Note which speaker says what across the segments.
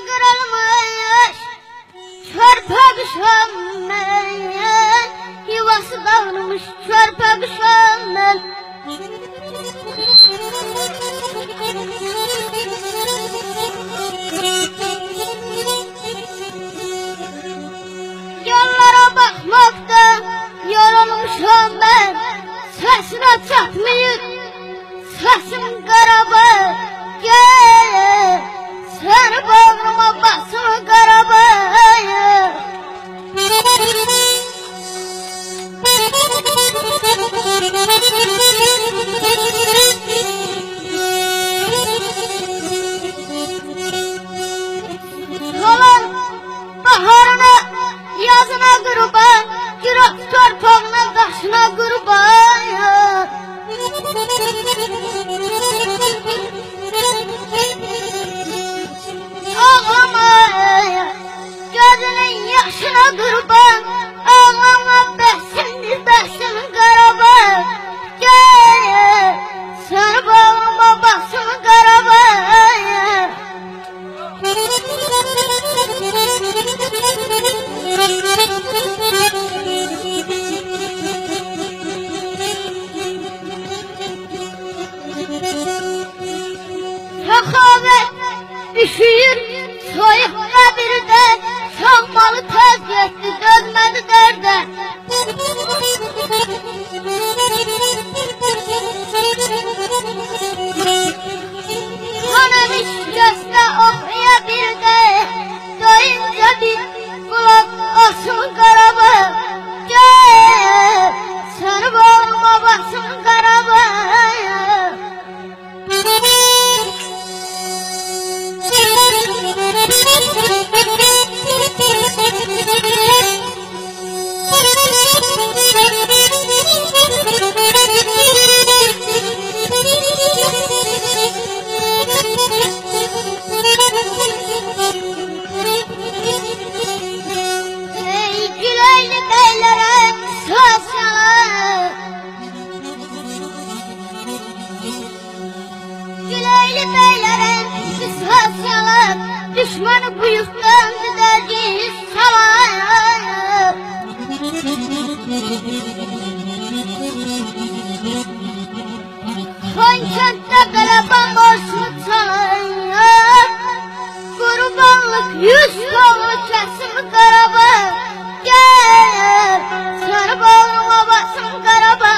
Speaker 1: kırılmış çarpık şanmen, yuvası dağılmış çarpık şanmen. Yollara bakmakta yorulmuşam ben, sesine çatmıyor sesim qarabağ. Gel sen bağrıma basma qarabağ. Solan baharına yazına qurban, Giresun torpağına daşına qurban. Ağlama gözünün yaşına qurban, ağlama bəsindir bəsin qarabağ. Gel sen bağıma basın qarabağ. Səxavət üşüyür soyuq qəbirdə, sağmalı tez getdi dönmədi dərdə. Hanımış göstə oxuya bir də, doyunca bir qulaq asın qarabağ. Gel sen bağıma basın qarabağ. Ey Güleyli beylere söz çalar, Güleyli beylere söz çalar, düşmanı buyuktan düzeldiği salar. Konkent'te karaban borçlu çalar, kurbanlık 100 kolu kesim qarabağ. Gel sen bağıma basın qarabağ.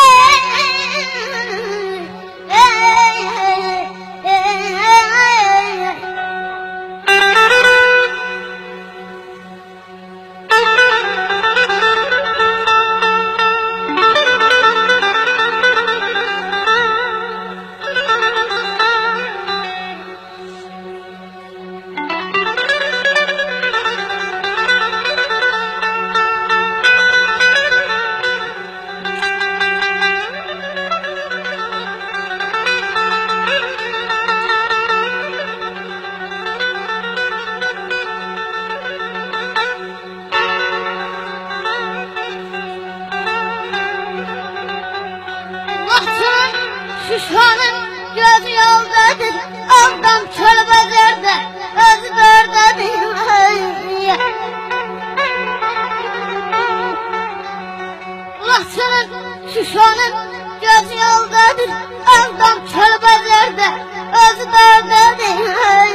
Speaker 1: Şuşanın gözü yoldadır, aldan çöl bezerde, özü dördedir. Laçının, Şuşanın gözü yoldadır, aldan çöl bezerde, özü dördedir.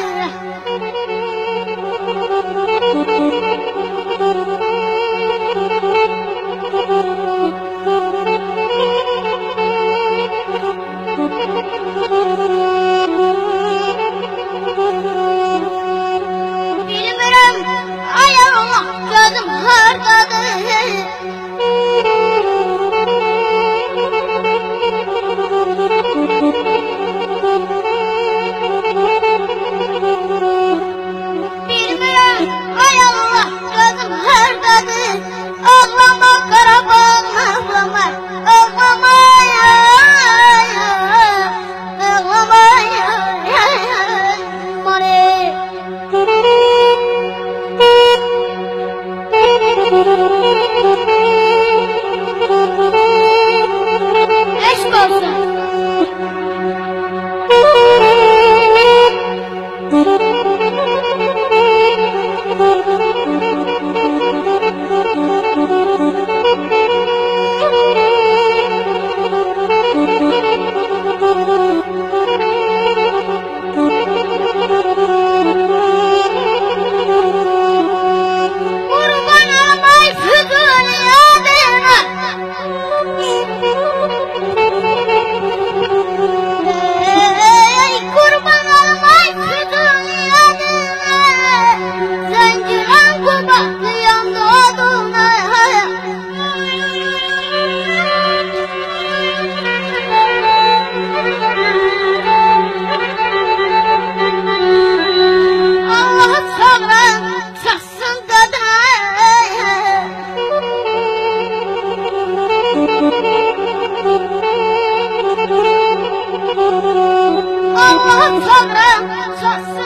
Speaker 1: Bilmirəm ayağıma gözüm hardadır, Allah'ım sabrım,